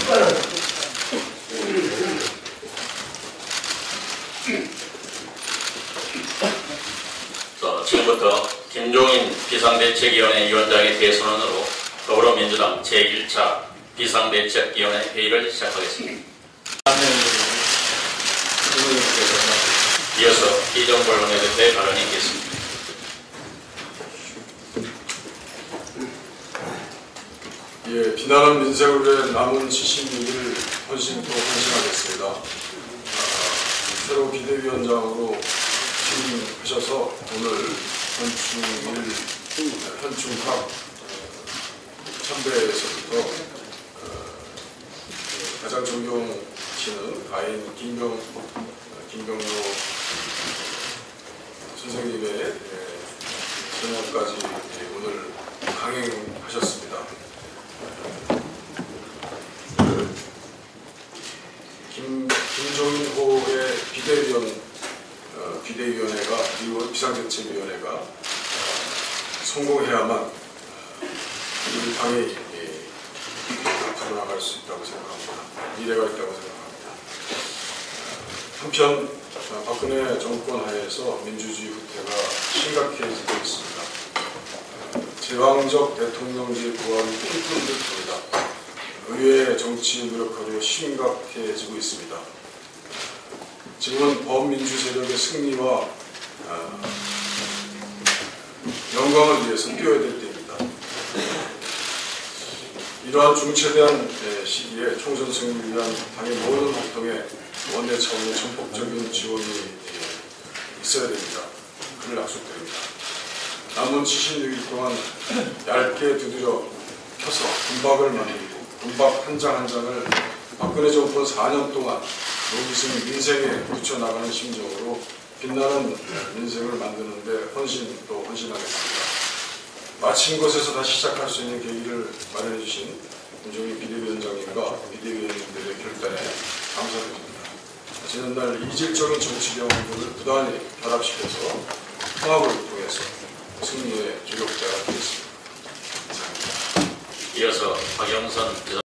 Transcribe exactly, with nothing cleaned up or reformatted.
자, 지금부터 김종인 비상대책위원회 위원장의 대선언으로 더불어민주당 제일 차 비상대책위원회 회의를 시작하겠습니다. 이어서 이정걸 원내대표의 발언이 있겠습니다. 예, 비난한 민생을 위해 남은 칠십육 일 헌신 또 헌신하겠습니다. 아, 새로 비대위원장으로 취임하셔서 오늘 현충일, 현충합 참배에서부터 어, 가장 존경치는 가인 김경, 김경로 선생님의 생각까지 오늘 강행하셨습니다. 김, 김종인호의 비대위원, 어, 비대위원회가, 그리고 비상대책위원회가 어, 성공해야만 어, 우리 당이 예, 앞으로 나갈 수 있다고 생각합니다. 미래가 있다고 생각합니다. 어, 한편 어, 박근혜 정권 하에서 민주주의 후퇴가 심각해지고 있습니다. 어, 제왕적 대통령제 구함이 뿜뿜 듭니다. 의회의 정치 노력하고 심각해지고 있습니다. 지금은 범민주 세력의 승리와 어, 영광을 위해서 뛰어야 될 때입니다. 이러한 중체대한 시기에 총선 승리를 위한 당의 모든 활동에 원내 차원의 전폭적인 지원이 있어야 됩니다. 그를 약속드립니다. 남은 칠십육 일 동안 얇게 두드려 펴서 분박을 만들고 분박 한 장 한 장을 박근혜 정권 사 년 동안 노기승 민생에 붙여나가는 심정으로 빛나는 민생을 만드는데 헌신 또 헌신하겠습니다. 마친 곳에서 다시 시작할 수 있는 계기를 마련해 주신 김종인 비대위원장님과 비대위원님들의 결단에 감사드립니다. 지난날 이질적인 정치 경험들을 부단히 결합시켜서 통합을 통해서 승리의 조력자가 되겠습니다. 감사합니다. 이어서 박영선